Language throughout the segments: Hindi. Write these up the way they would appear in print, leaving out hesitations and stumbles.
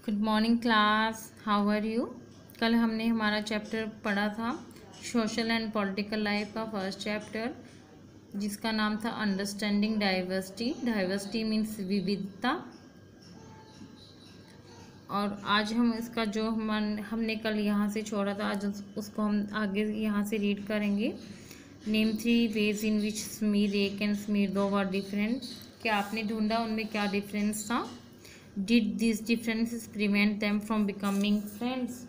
Good morning class, how are you. कल हमने हमारा चैप्टर पढ़ा था सोशल एंड पॉलिटिकल लाइफ का फर्स्ट चैप्टर, जिसका नाम था अंडरस्टैंडिंग डाइवर्सिटी। डाइवर्सिटी मीन्स विविधता। और आज हम इसका जो हमने कल यहाँ से छोड़ा था, आज उसको हम आगे यहाँ से रीड करेंगे। Name 3 ways in which Sameer 1 and Sameer 2 were different. क्या आपने ढूंढा उनमें क्या डिफरेंस था। Did these differences prevent them from becoming friends?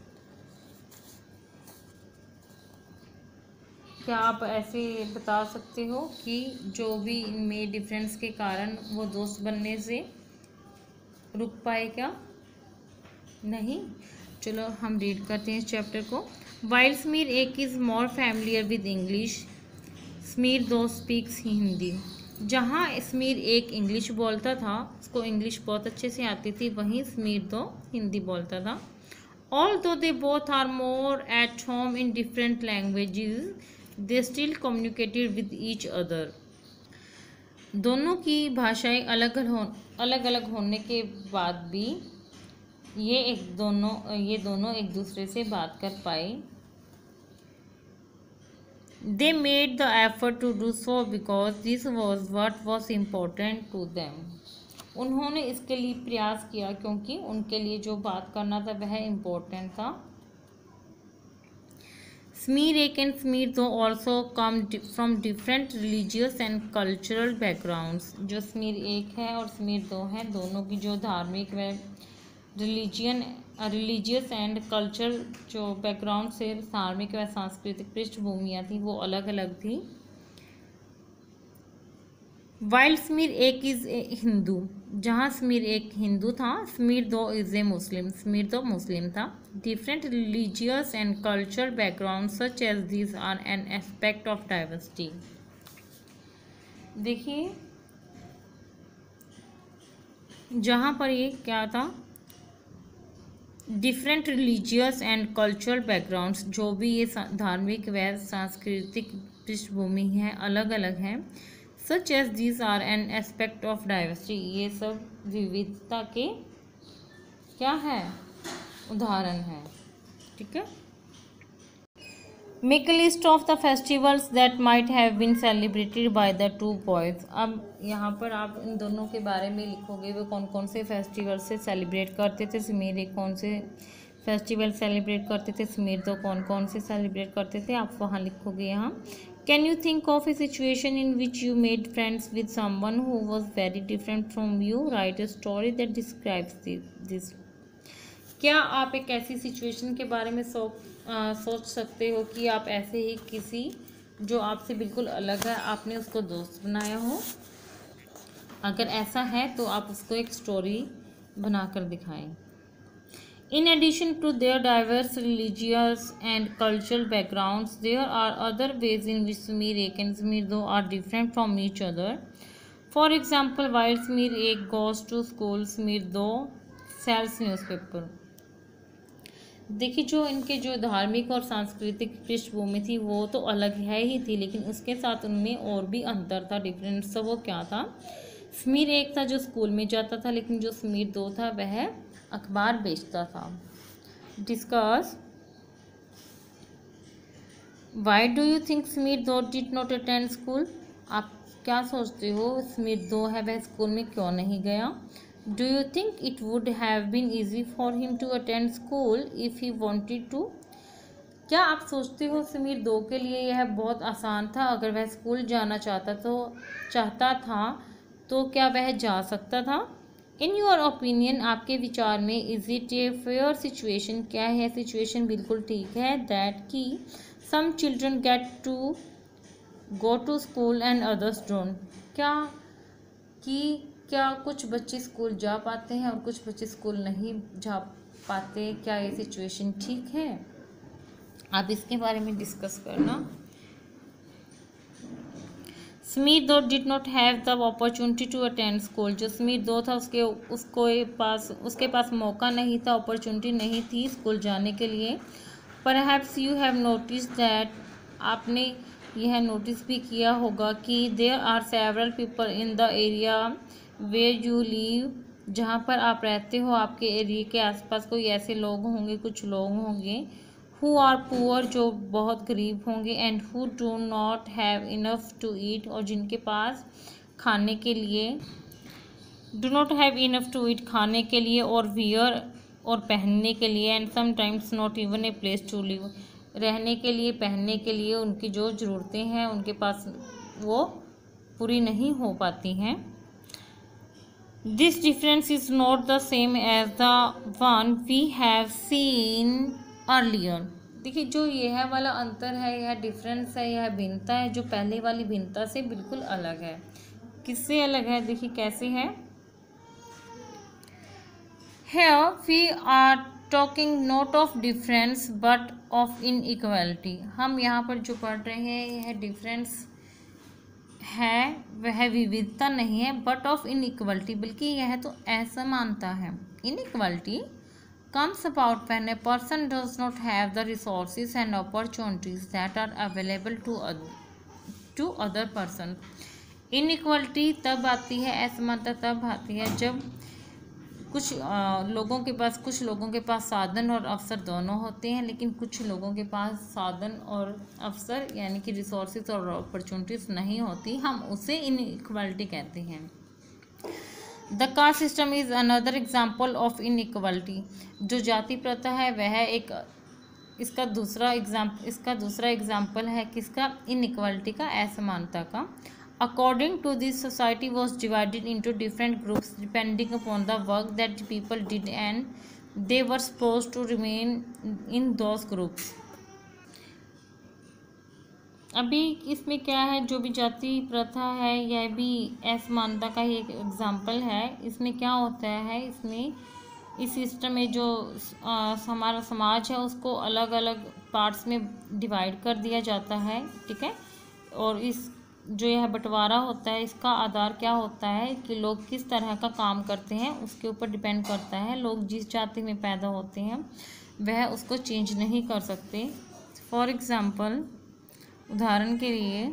क्या आप ऐसे बता सकते हो कि जो भी इनमें डिफरेंस के कारण वो दोस्त बनने से रुक पाए क्या? नहीं। चलो हम रीड करते हैं इस चैप्टर को। While स्मीर 1 is more familiar with English, स्मीर 2 speaks Hindi. जहाँ स्मीर 1 इंग्लिश बोलता था, उसको इंग्लिश बहुत अच्छे से आती थी, वहीं स्मीर 2 हिंदी बोलता था। Although they both are more at home in different languages, they still communicated with each other. दोनों की भाषाएं अलग अलग होने के बाद भी ये दोनों एक दूसरे से बात कर पाए। They made the effort to do so because this was what was important to them. उन्होंने इसके लिए प्रयास किया क्योंकि उनके लिए जो बात करना था वह इम्पोर्टेंट था। Sameer 1 and Sameer 2 also come from different religious and cultural backgrounds. जो स्मीर 1 है और स्मीर 2 है, दोनों की जो धार्मिक व रिलीजियस एंड कल्चर जो बैकग्राउंड से धार्मिक व सांस्कृतिक पृष्ठभूमियाँ थी वो अलग अलग थी। While Sameer 1 is a Hindu, जहाँ स्मीर 1 हिंदू था, स्मीर 2 इज ए मुस्लिम, स्मीर 2 मुस्लिम था। Different religious and cultural background such as this are an aspect of diversity. देखिए जहाँ पर ये क्या था, different religious and cultural backgrounds, जो भी ये धार्मिक व सांस्कृतिक पृष्ठभूमि है अलग अलग हैं। Such as these are an aspect of diversity, ये सब विविधता के क्या है, उदाहरण है। ठीक है। Make a list of the festivals that might have been celebrated by the two boys. अब यहाँ पर आप इन दोनों के बारे में लिखोगे, वो कौन कौन से फेस्टिवल से सेलिब्रेट करते थे। स्मीर 1 कौन से फेस्टिवल सेलिब्रेट करते थे, स्मीर 2 कौन कौन से सेलिब्रेट करते थे, आप वहाँ लिखोगे। यहाँ can you think of a situation in which you made friends with someone who was very different from you, write a story that describes this. क्या आप एक ऐसी सिचुएशन के बारे में सोच सकते हो कि आप ऐसे ही किसी जो आपसे बिल्कुल अलग है, आपने उसको दोस्त बनाया हो। अगर ऐसा है तो आप उसको एक स्टोरी बनाकर दिखाएं। In addition to their diverse religious and cultural backgrounds, there are other ways in which Sameer 1 and Sameer 2 are different from each other. For example, while Sameer 1 goes to school, Sameer 2 sells newspaper. देखिए जो इनके जो धार्मिक और सांस्कृतिक पृष्ठभूमि थी वो तो अलग है ही थी, लेकिन उसके साथ उनमें और भी अंतर था, डिफरेंस। वो क्या था, स्मीर 1 था जो स्कूल में जाता था, लेकिन जो स्मीर 2 था वह अखबार बेचता था। Discuss why do you think Sameer 2 did not attend school. आप क्या सोचते हो स्मीर 2 है वह स्कूल में क्यों नहीं गया। Do you think it would have been easy for him to attend school if he wanted to? क्या आप सोचते हो स्मीर 2 के लिए यह बहुत आसान था, अगर वह स्कूल जाना चाहता था तो क्या वह जा सकता था। इन योर ओपिनियन, आपके विचार में, is it a fair situation, क्या है सिचुएशन बिल्कुल ठीक है, दैट कि some children get to go to school and others don't. क्या कुछ बच्चे स्कूल जा पाते हैं और कुछ बच्चे स्कूल नहीं जा पाते, क्या ये सिचुएशन ठीक है। आप इसके बारे में डिस्कस करना। Sameer 2 did not have the opportunity to attend school. जो स्मीर 2 था उसके पास मौका नहीं था, अपॉर्चुनिटी नहीं थी स्कूल जाने के लिए। Perhaps you have notice that, आपने यह नोटिस भी किया होगा कि there are several people in the area where you live जहाँ पर आप रहते हो, आपके एरिया के आसपास कोई ऐसे लोग होंगे, कुछ लोग होंगे हु आर पुअर, जो बहुत गरीब होंगे, and who do not have enough to eat, और जिनके पास खाने के लिए do not have enough to eat, खाने के लिए, और वियर, और पहनने के लिए, and sometimes not even a place to live, रहने के लिए, पहनने के लिए उनकी जो ज़रूरतें हैं उनके पास वो पूरी नहीं हो पाती हैं। This difference is not the same as the one we have seen earlier. देखिए, जो यह वाला अंतर है, यह डिफरेंस है, यह भिन्नता है, जो पहले वाली भिन्नता से बिल्कुल अलग है। किससे अलग है? देखिए कैसे है। Here we are talking not of difference but of inequality। हम यहाँ पर जो पढ़ रहे हैं यह डिफरेंस है, वह विविधता नहीं है, बट ऑफ इनइक्वलिटी, बल्कि यह तो असमानता है। Inequality comes about when a person does not have the resources and opportunities that are available to other person। Inequality तब आती है, असमानता तब आती है जब कुछ लोगों के पास साधन और अवसर दोनों होते हैं, लेकिन कुछ लोगों के पास साधन और अवसर यानी कि रिसोर्सेज और अपॉर्चुनिटीज नहीं होती, हम उसे इनइक्वालिटी कहते हैं। The caste system is another example of inequality. जो जाति प्रथा है वह एक इसका दूसरा एग्जाम्पल है किसका? इनइक्वालिटी का, असमानता का। According to this, society was divided into different groups depending upon the work that people did and they were supposed to remain in those groups। अभी इसमें क्या है, जो भी जाति प्रथा है यह भी असमानता का ही एक एग्जाम्पल है। इसमें क्या होता है, इसमें इस सिस्टम में जो हमारा समाज है उसको अलग अलग पार्ट्स में डिवाइड कर दिया जाता है, ठीक है। और इस जो यह बंटवारा होता है इसका आधार क्या होता है कि लोग किस तरह का काम करते हैं उसके ऊपर डिपेंड करता है। लोग जिस जाति में पैदा होते हैं वह उसको चेंज नहीं कर सकते। फॉर एग्ज़ाम्पल, उदाहरण के लिए,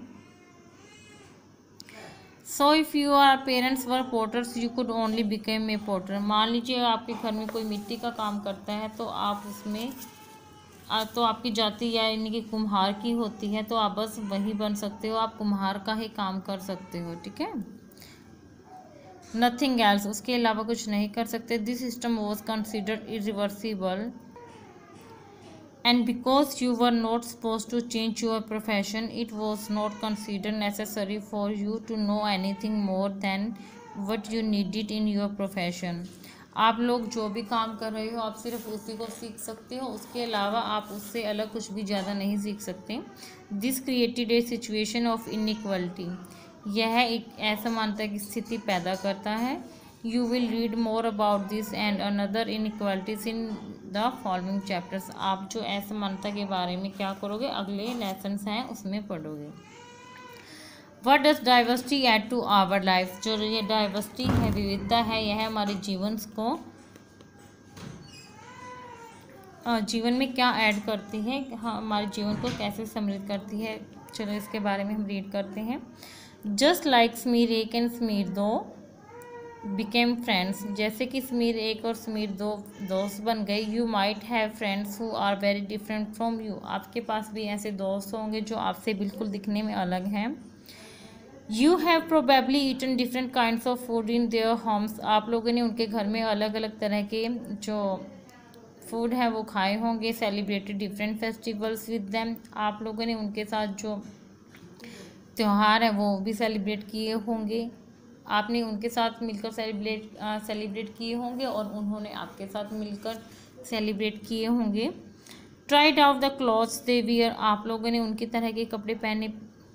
so if your parents were potters you could only became a potter. मान लीजिए आपके घर में कोई मिट्टी का काम करता है तो आप उसमें तो आपकी जाति यानी कि कुम्हार की होती है, तो आप बस वही बन सकते हो, आप कुम्हार का ही काम कर सकते हो, ठीक है। नथिंग एल्स, उसके अलावा कुछ नहीं कर सकते। This system was considered irreversible and because you were not suppose to change your profession it was not considered necessary for you to know anything more than what you needed in your profession. आप लोग जो भी काम कर रहे हो आप सिर्फ उसी को सीख सकते हो, उसके अलावा आप उससे अलग कुछ भी ज़्यादा नहीं सीख सकते। This created a situation of inequality, यह एक असमानता की स्थिति पैदा करता है। You will read more about this and another inequalities in the following chapters. आप जो असमानता के बारे में क्या करोगे, अगले लेसन्स हैं उसमें पढ़ोगे। What does diversity add to our life? जो ये डाइवर्सिटी है, विविधता है, यह हमारे जीवन में क्या ऐड करती है, हमारे जीवन को कैसे समृद्ध करती है। चलो इसके बारे में हम रीड करते हैं। जस्ट लाइक समीर एक एंड समीर दो बिकेम फ्रेंड्स, जैसे कि समीर एक और समीर दो दोस्त बन गए। You might have friends who are very different from you, आपके पास भी ऐसे दोस्त होंगे जो आपसे बिल्कुल दिखने में अलग हैं। You have probably eaten different kinds of food in their homes, आप लोगों ने उनके घर में अलग अलग तरह के जो फूड है वो खाए होंगे। Celebrated different festivals with them, आप लोगों ने उनके साथ जो त्यौहार है वो भी सेलिब्रेट किए होंगे, आपने उनके साथ मिलकर सेलिब्रेट किए होंगे और उन्होंने आपके साथ मिलकर सेलिब्रेट किए होंगे। Tried out the clothes they wear, आप लोगों ने उनकी तरह के कपड़े पहने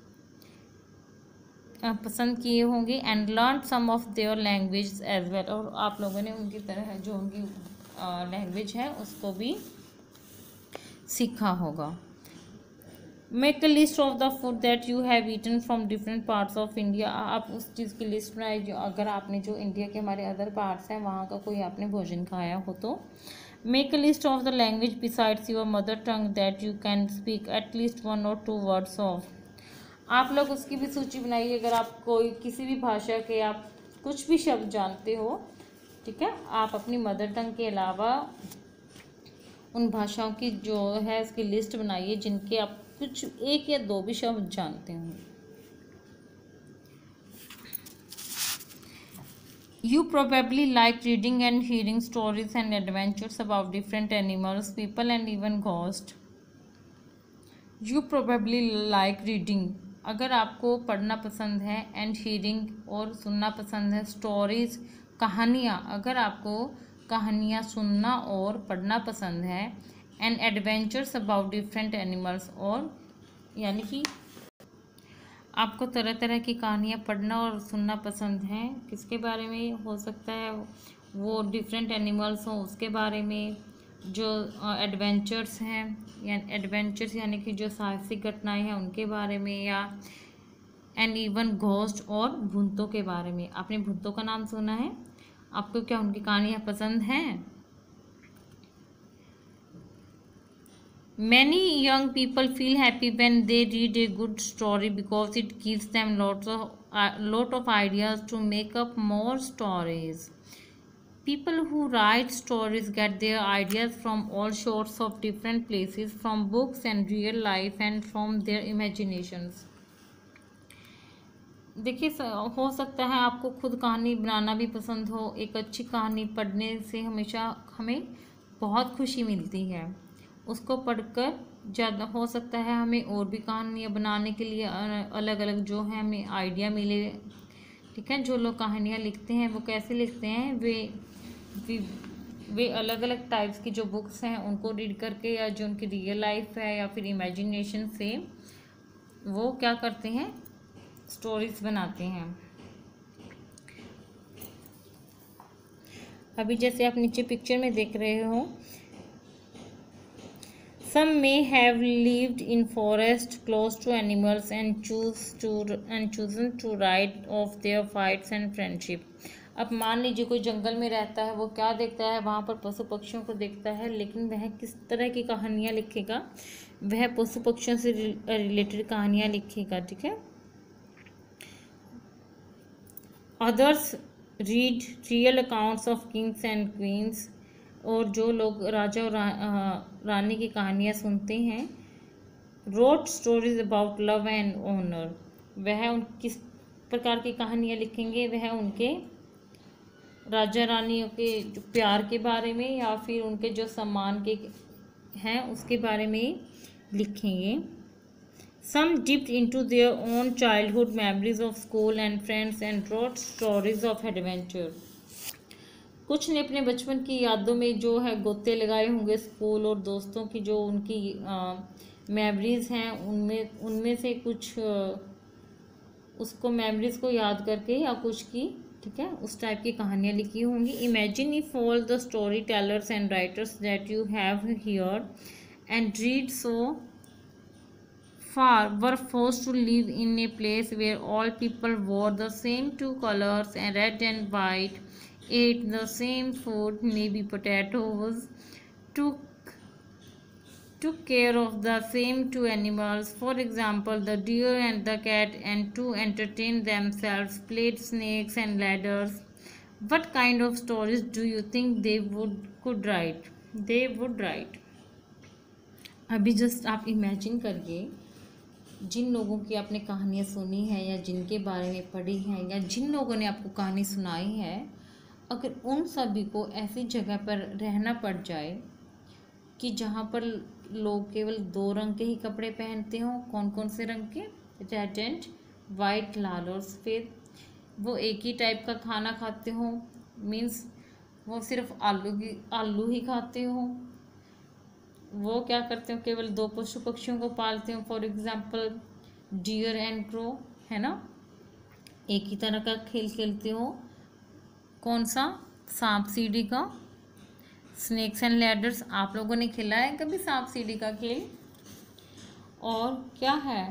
पसंद किए होंगे। And learn some of their language as well, और आप लोगों ने उनकी तरह जो उनकी लैंग्वेज है उसको भी सीखा होगा। Make a list of the food that you have eaten from different parts of India, आप उस चीज़ की लिस्ट बनाए जो अगर आपने जो इंडिया के हमारे अदर पार्ट्स हैं वहाँ का कोई आपने भोजन खाया हो तो। Make a list of the language besides your mother tongue that you can speak at least 1 or 2 words of, आप लोग उसकी भी सूची बनाइए। अगर आप कोई किसी भी भाषा के आप कुछ भी शब्द जानते हो ठीक है, आप अपनी मदर टंग के अलावा उन भाषाओं की जो है उसकी लिस्ट बनाइए जिनके आप कुछ एक या दो भी शब्द जानते हों। You probably like reading and hearing stories and adventures about different animals, people and even ghosts. You probably like reading. अगर आपको पढ़ना पसंद है, and hearing और सुनना पसंद है, stories कहानियाँ, अगर आपको कहानियाँ सुनना और पढ़ना पसंद है, and adventures about different animals, और यानी कि आपको तरह तरह की कहानियाँ पढ़ना और सुनना पसंद है, किसके बारे में हो सकता है, वो डिफरेंट एनिमल्स हों उसके बारे में, जो एडवेंचर्स हैं या एडवेंचर्स यानी कि जो साहसिक घटनाएं हैं उनके बारे में, या एंड इवन घोस्ट और भूतों के बारे में। आपने भूतों का नाम सुना है? आपको क्या उनकी कहानियाँ पसंद हैं? Many young people feel happy when they read a good story because it gives them lot of ideas to make up more stories. People who write stories get their ideas from all sorts of different places, from books and real life and from their imaginations. देखिए, हो सकता है आपको खुद कहानी बनाना भी पसंद हो। एक अच्छी कहानी पढ़ने से हमेशा हमें बहुत खुशी मिलती है। उसको पढ़कर ज़्यादा हो सकता है हमें और भी कहानियाँ बनाने के लिए अलग अलग जो है हमें आइडिया मिले। ठीक है, जो लोग कहानियाँ लिखते हैं वो कैसे लिखते हैं, वे अलग अलग टाइप्स की जो बुक्स हैं उनको रीड करके, या जो उनकी रियल लाइफ है या फिर इमेजिनेशन से वो क्या करते हैं, स्टोरीज बनाते हैं। अभी जैसे आप नीचे पिक्चर में देख रहे हो, some may have lived in forest close to animals and chosen to write of their fights and friendship. अब मान लीजिए कोई जंगल में रहता है, वो क्या देखता है, वहाँ पर पशु पक्षियों को देखता है, लेकिन वह किस तरह की कहानियाँ लिखेगा, वह पशु पक्षियों से रिलेटेड कहानियाँ लिखेगा। ठीक है, others read real accounts of kings and queens, और जो लोग राजा और रानी की कहानियाँ सुनते हैं, wrote stories about love and honour, वह उन किस प्रकार की कहानियाँ लिखेंगे, वह उनके राजा रानियों के जो प्यार के बारे में या फिर उनके जो सम्मान के हैं उसके बारे में लिखेंगे। Some dipped into their own childhood memories of school and friends and wrote stories of adventure. कुछ ने अपने बचपन की यादों में जो है गोते लगाए होंगे, स्कूल और दोस्तों की जो उनकी मेमोरीज हैं उनमें से कुछ उसको मेमोरीज को याद करके या कुछ की, ठीक है, उस टाइप की कहानियाँ लिखी होंगी। Imagine if all the story tellers and writers that you have hear and read so far were forced to live in a place where all people wore the same two colors, and red and white, ate the same food, maybe potatoes, took care of the same two animals, for example the deer and the cat, and to entertain themselves played snakes and ladders. What kind of stories do you think they would write? अभी जस्ट आप इमेजिन करिए, जिन लोगों की आपने कहानियाँ सुनी हैं या जिनके बारे में पढ़ी हैं या जिन लोगों ने आपको कहानी सुनाई है, अगर उन सभी को ऐसी जगह पर रहना पड़ जाए कि जहाँ पर लोग केवल 2 रंग के ही कपड़े पहनते हों। कौन कौन से रंग के? रेड एंड वाइट, लाल और सफ़ेद। वो एक ही टाइप का खाना खाते हों, मीन्स वो सिर्फ आलू ही खाते हों। वो क्या करते हो, केवल 2 पशु पक्षियों को पालते हो, for example deer and crow, है ना। एक ही तरह का खेल खेलते हो, कौन सा? सांप सीढ़ी का, स्नेक्स एंड लैडर्स। आप लोगों ने खेला है कभी सांप सीढ़ी का खेल? और क्या है,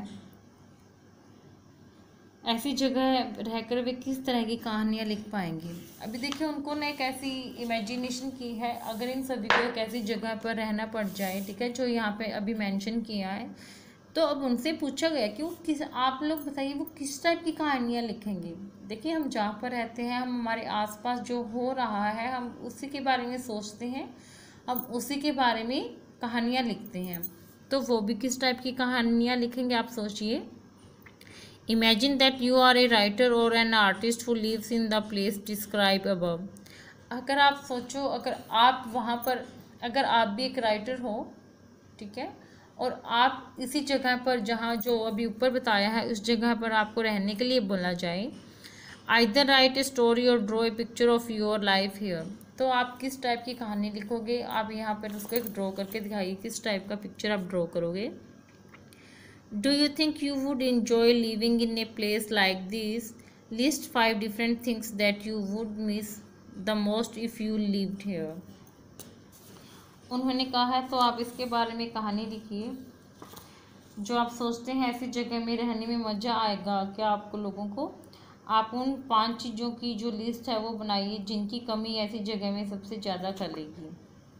ऐसी जगह रहकर वे किस तरह की कहानियाँ लिख पाएंगे? अभी देखिए, उनको ने एक ऐसी इमेजिनेशन की है, अगर इन सभी को एक ऐसी जगह पर रहना पड़ जाए, ठीक है, जो यहाँ पे अभी मेंशन किया है, तो अब उनसे पूछा गया कि वो किस, आप लोग बताइए वो किस टाइप की कहानियाँ लिखेंगे। देखिए हम जहाँ पर रहते हैं, हम हमारे आसपास जो हो रहा है हम उसी के बारे में सोचते हैं, हम उसी के बारे में कहानियाँ लिखते हैं। तो वो भी किस टाइप की कहानियाँ लिखेंगे आप सोचिए। Imagine that you are a writer or an artist who lives in the place describe above. अगर आप सोचो, अगर आप वहाँ पर, अगर आप भी एक राइटर हो, ठीक है, और आप इसी जगह पर जहाँ जो अभी ऊपर बताया है उस जगह पर आपको रहने के लिए बोला जाए, either write a story or draw a picture of your life here. तो आप किस टाइप की कहानी लिखोगे, आप यहाँ पर उसको एक ड्रॉ करके दिखाइए किस टाइप का पिक्चर आप ड्रॉ करोगे। Do you think you would enjoy living in a place like this? List 5 different things that you would miss the most if you lived here. उन्होंने कहा है, तो आप इसके बारे में कहानी लिखिए जो आप सोचते हैं ऐसी जगह में रहने में मज़ा आएगा क्या आपको लोगों को। आप उन 5 चीज़ों की जो लिस्ट है वो बनाइए जिनकी कमी ऐसी जगह में सबसे ज़्यादा करेगी।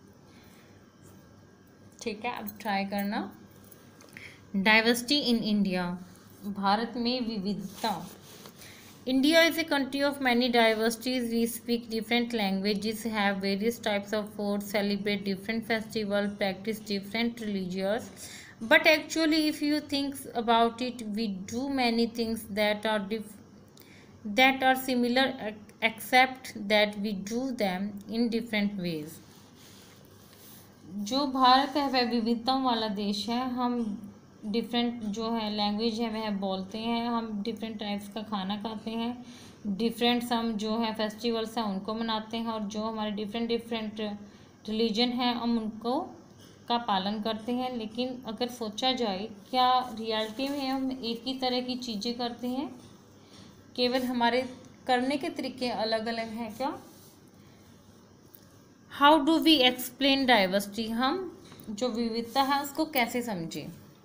ठीक है, अब ट्राई करना। डाइवर्सिटी इन इंडिया, भारत में विविधता। India is a country of many diversities. We speak different languages, have various types of food, celebrate different festival, practice different religious, but actually if you think about it we do many things that are similar except that we do them in different ways. जो भारत है वह विविधताओं वाला देश है। हम डिफरेंट जो है लैंग्वेज है वह बोलते हैं, हम डिफरेंट टाइप्स का खाना खाते हैं, डिफरेंट हम जो है फेस्टिवल्स हैं उनको मनाते हैं, और जो हमारे डिफरेंट रिलीजन है हम उनको का पालन करते हैं। लेकिन अगर सोचा जाए क्या रियलिटी में हम एक ही तरह की चीज़ें करते हैं, केवल हमारे करने के तरीके अलग अलग हैं क्या। How do we explain diversity, हम जो विविधता है उसको कैसे समझें।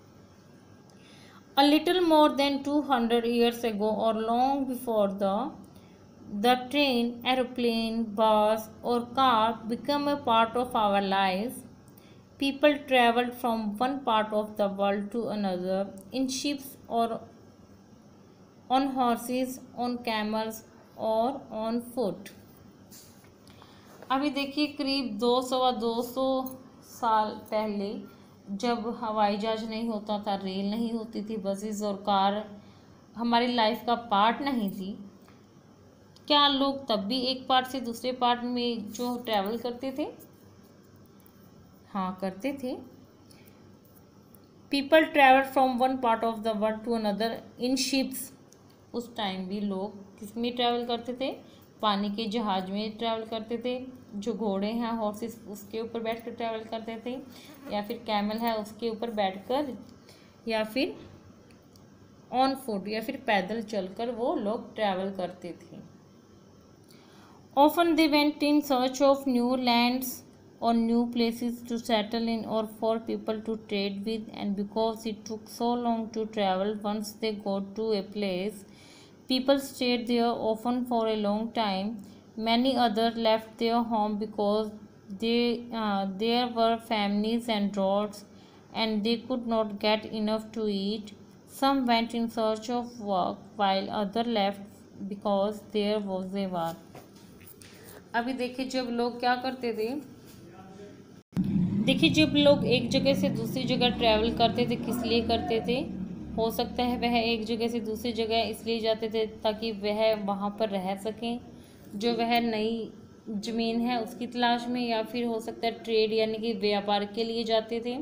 A little more than 200 years ago or long before the train, aeroplane, bus or car became a part of our lives, people traveled from one part of the world to another in ships or on horses, on camels or on foot. अभी देखिए करीब 200 साल पहले जब हवाई जहाज नहीं होता था, रेल नहीं होती थी, बसेस और कार हमारी लाइफ का पार्ट नहीं थी, क्या लोग तब भी एक पार्ट से दूसरे पार्ट में जो ट्रैवल करते थे? हाँ, करते थे। People travel from one part of the world to another in ships. उस टाइम भी लोग किस में ट्रैवल करते थे? पानी के जहाज में ट्रैवल करते थे। जो घोड़े हैं हॉर्सेस उसके ऊपर बैठ कर ट्रैवल करते थे, या फिर कैमल है उसके ऊपर बैठकर, या फिर ऑन फुट या फिर पैदल चलकर वो लोग ट्रैवल करते थे। Often they went in search of new lands or new places to settle in or for people to trade with, and because it took so long to travel, once they got to a place, people stayed there often for a long time. Many others left their home because there were famines and droughts and they could not get enough to eat. Some went in search of work while others left because there was a war. अभी देखिए जब लोग क्या करते थे, देखिए जब लोग एक जगह से दूसरी जगह ट्रैवल करते थे किस लिए करते थे? हो सकता है वह एक जगह से दूसरी जगह इसलिए जाते थे ताकि वह वहाँ पर रह सकें, जो वह नई ज़मीन है उसकी तलाश में, या फिर हो सकता है ट्रेड यानी कि व्यापार के लिए जाते थे।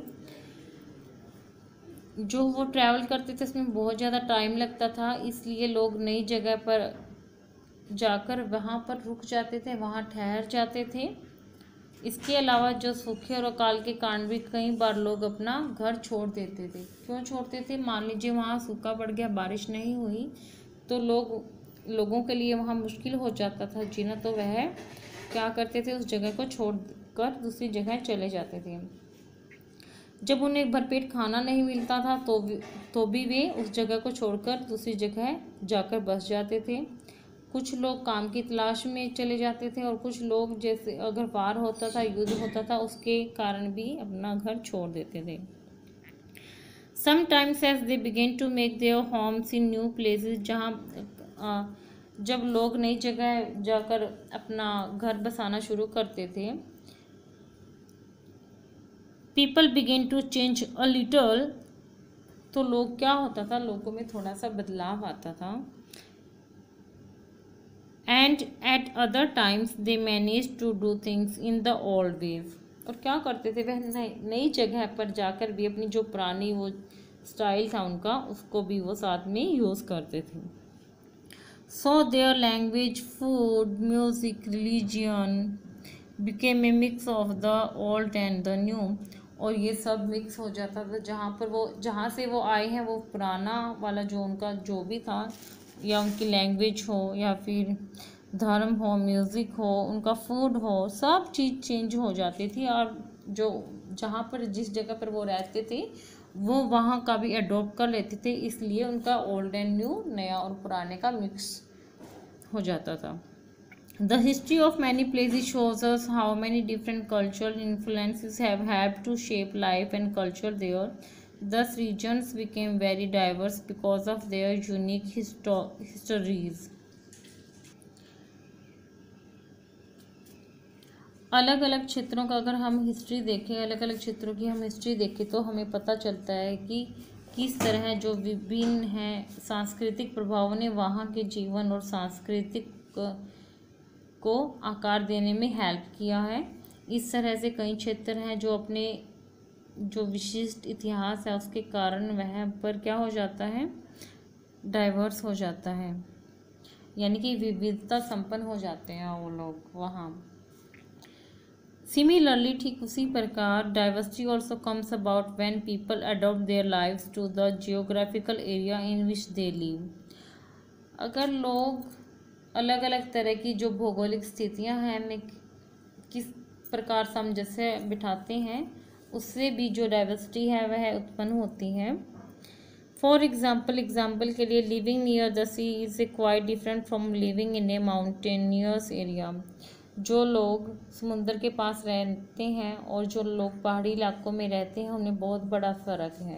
जो वो ट्रैवल करते थे उसमें बहुत ज़्यादा टाइम लगता था, इसलिए लोग नई जगह पर जाकर वहाँ पर रुक जाते थे, वहाँ ठहर जाते थे। इसके अलावा जो सूखे और अकाल के कारण भी कई बार लोग अपना घर छोड़ देते थे। क्यों छोड़ते थे? मान लीजिए वहाँ सूखा पड़ गया, बारिश नहीं हुई, तो लोगों के लिए वहाँ मुश्किल हो जाता था जीना, तो वह क्या करते थे, उस जगह को छोड़कर दूसरी जगह चले जाते थे। जब उन्हें भरपेट खाना नहीं मिलता था तो भी वे उस जगह को छोड़कर दूसरी जगह जाकर बस जाते थे। कुछ लोग काम की तलाश में चले जाते थे, और कुछ लोग जैसे अगर वार होता था, युद्ध होता था, उसके कारण भी अपना घर छोड़ देते थे। Sometimes as they begin to make their homes in new places, जहाँ जब लोग नई जगह जाकर अपना घर बसाना शुरू करते थे, people begin to change a little, तो लोग क्या होता था, लोगों में थोड़ा सा बदलाव आता था। And at other times they manage to do things in the old ways, और क्या करते थे वह नई जगह पर जाकर भी अपनी जो पुरानी वो स्टाइल था उनका, उसको भी वो साथ में यूज़ करते थे। So their language, food, music, religion became a mix of the old and the new, और ये सब मिक्स हो जाता था। जहाँ से वो आए हैं वो पुराना वाला जो उनका जो भी था, या उनकी लैंग्वेज हो, या फिर धर्म हो, म्यूज़िक हो, उनका फूड हो, सब चीज़ चेंज हो जाती थी। और जो जहाँ पर जिस जगह पर वो रहते थे वो वहाँ का भी अडोप्ट कर लेते थे, इसलिए उनका ओल्ड एंड न्यू, नया और पुराने का मिक्स हो जाता था। The history of many places shows us how many different cultural influences have helped to shape life and culture there. Thus, regions became very diverse because of their unique histories. अलग अलग क्षेत्रों का अगर हम हिस्ट्री देखें, अलग अलग क्षेत्रों की हम हिस्ट्री देखें, तो हमें पता चलता है कि किस तरह जो विभिन्न हैं सांस्कृतिक प्रभावों ने वहाँ के जीवन और सांस्कृतिक को आकार देने में हेल्प किया है। इस तरह से कई क्षेत्र हैं जो अपने जो विशिष्ट इतिहास है उसके कारण वह पर क्या हो जाता है, डाइवर्स हो जाता है, यानी कि विविधता संपन्न हो जाते हैं वो लोग वहाँ। सिमिलरली, ठीक उसी प्रकार diversity also comes about when people adopt their lives to the geographical area in which they live. अगर लोग अलग अलग तरह की जो भौगोलिक स्थितियां हैं में किस प्रकार सामंजस्य बिठाते हैं, उससे भी जो डाइवर्सिटी है वह उत्पन्न होती है। फॉर एग्जाम्पल के लिए, living near the sea is a quite different from living in a mountainous area. जो लोग समुद्र के पास रहते हैं और जो लोग पहाड़ी इलाकों में रहते हैं, उनमें बहुत बड़ा फ़र्क है।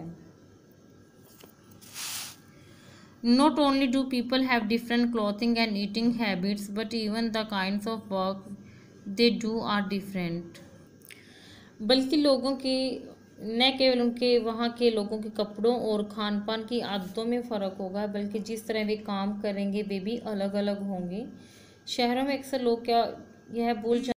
Not only do people have different clothing and eating habits, but even the kinds of work they do are different. बल्कि लोगों के न केवल उनके वहाँ के लोगों के कपड़ों और खान पान की आदतों में फ़र्क होगा, बल्कि जिस तरह वे काम करेंगे वे भी अलग अलग होंगे। शहरों में अक्सर लोग क्या यह भूल